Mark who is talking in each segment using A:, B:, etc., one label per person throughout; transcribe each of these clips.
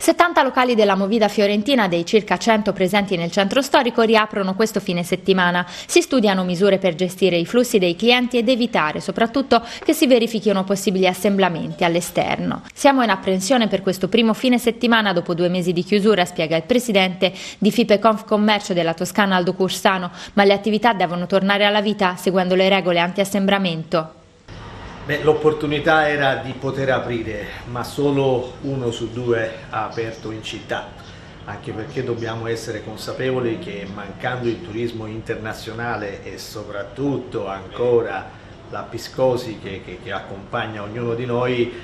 A: 70 locali della Movida fiorentina, dei circa 100 presenti nel centro storico, riaprono questo fine settimana. Si studiano misure per gestire i flussi dei clienti ed evitare soprattutto che si verifichino possibili assemblamenti all'esterno. Siamo in apprensione per questo primo fine settimana dopo 2 mesi di chiusura, spiega il presidente di FIPE-Confcommercio della Toscana Aldo Cursano, ma le attività devono tornare alla vita seguendo le regole anti-assembramento.
B: L'opportunità era di poter aprire, ma solo 1 su 2 ha aperto in città, anche perché dobbiamo essere consapevoli che mancando il turismo internazionale e soprattutto ancora la psicosi che accompagna ognuno di noi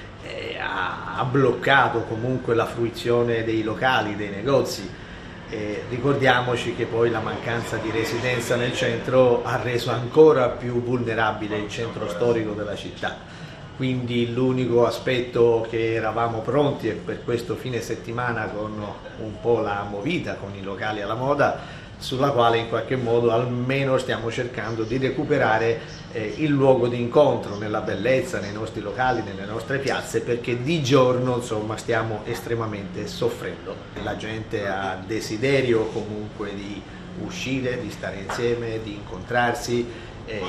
B: ha bloccato comunque la fruizione dei locali, dei negozi. Ricordiamoci che poi la mancanza di residenza nel centro ha reso ancora più vulnerabile il centro storico della città, quindi l'unico aspetto che eravamo pronti è per questo fine settimana con un po' la movida, con i locali alla moda, sulla quale in qualche modo almeno stiamo cercando di recuperare il luogo di incontro nella bellezza, nei nostri locali, nelle nostre piazze, perché di giorno insomma stiamo estremamente soffrendo. La gente ha desiderio comunque di uscire, di stare insieme, di incontrarsi.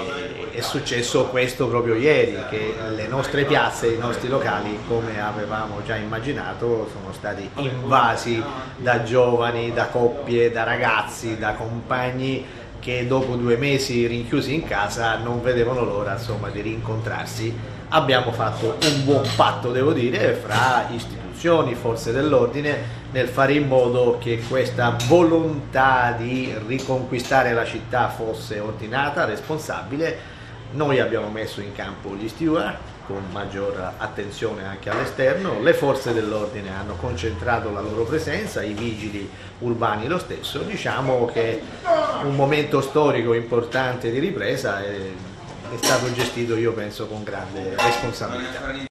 B: È successo questo proprio ieri, che le nostre piazze, i nostri locali, come avevamo già immaginato, sono stati invasi da giovani, da coppie, da ragazzi, da compagni che dopo 2 mesi rinchiusi in casa non vedevano l'ora insomma di rincontrarsi. Abbiamo fatto un buon patto, devo dire, fra istituzioni, forze dell'ordine, nel fare in modo che questa volontà di riconquistare la città fosse ordinata, responsabile. Noi abbiamo messo in campo gli steward con maggior attenzione anche all'esterno, le forze dell'ordine hanno concentrato la loro presenza, i vigili urbani lo stesso. Diciamo che un momento storico importante di ripresa è stato gestito, io penso, con grande responsabilità.